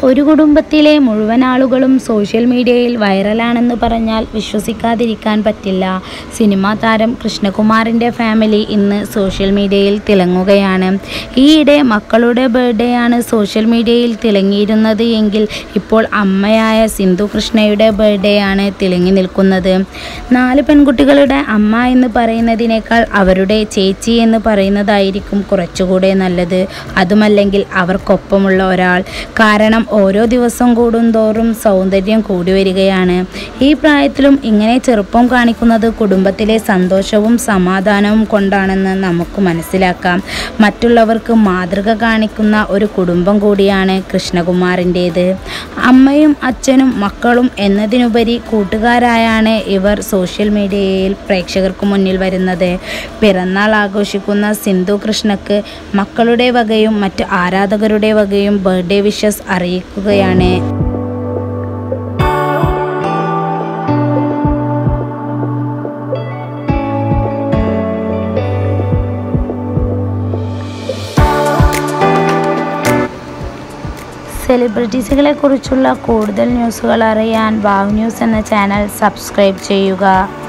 ഒരു കുടുംബത്തിലെ മുഴുവൻ ആളുകളും സോഷ്യൽ മീഡിയയിൽ വൈറലാണെന്ന് പറഞ്ഞാൽ വിശ്വസിക്കാതിരിക്കാൻ പറ്റില്ല. സിനിമാ താരം കൃഷ്ണകുമാറിൻ്റെ ഫാമിലി ഇന്ന് സോഷ്യൽ മീഡിയയിൽ തിളങ്ങുകയാണ്. ഈയിടെ മക്കളുടെ ബർത്ത്ഡേ ആണ് സോഷ്യൽ മീഡിയയിൽ തിളങ്ങിയിരുന്നത് എങ്കിൽ ഇപ്പോൾ അമ്മയായ സിന്ധു കൃഷ്ണയുടെ ബർത്ത്ഡേ ആണ് തിളങ്ങി നിൽക്കുന്നത്. 4 പെൺകുട്ടികളുടെ അമ്മ എന്ന് പറയുന്നതിനേക്കാൾ അവരുടെ ചേച്ചി എന്ന് പറയുന്നതായിരിക്കും കുറച്ചുകൂടെ നല്ലത്. അതുമല്ലെങ്കിൽ അവർക്കൊപ്പമുള്ള ഒരാൾ. കാരണം ഓരോ ദിവസം കൂടുന്തോറും സൗന്ദര്യം കൂടി വരികയാണ്. ഈ പ്രായത്തിലും ഇങ്ങനെ ചെറുപ്പം കാണിക്കുന്നത് കുടുംബത്തിലെ സന്തോഷവും സമാധാനവും കൊണ്ടാണെന്ന് നമുക്ക് മനസ്സിലാക്കാം. മറ്റുള്ളവർക്ക് മാതൃക കാണിക്കുന്ന ഒരു കുടുംബം കൂടിയാണ് കൃഷ്ണകുമാറിൻ്റേത്. അമ്മയും അച്ഛനും മക്കളും എന്നതിനുപരി കൂട്ടുകാരായാണ് ഇവർ സോഷ്യൽ മീഡിയയിൽ പ്രേക്ഷകർക്ക് മുന്നിൽ വരുന്നത്. പിറന്നാൾ ആഘോഷിക്കുന്ന സിന്ധു കൃഷ്ണക്ക് മക്കളുടെ വകയും മറ്റ് ആരാധകരുടെ വകയും ബർത്ത്ഡേ വിഷസ് അറിയിക്കുകയാണ്. സെലിബ്രിറ്റീസുകളെ കുറിച്ചുള്ള കൂടുതൽ ന്യൂസുകൾ അറിയാൻ വാവ് ന്യൂസ് എന്ന ചാനൽ സബ്സ്ക്രൈബ് ചെയ്യുക.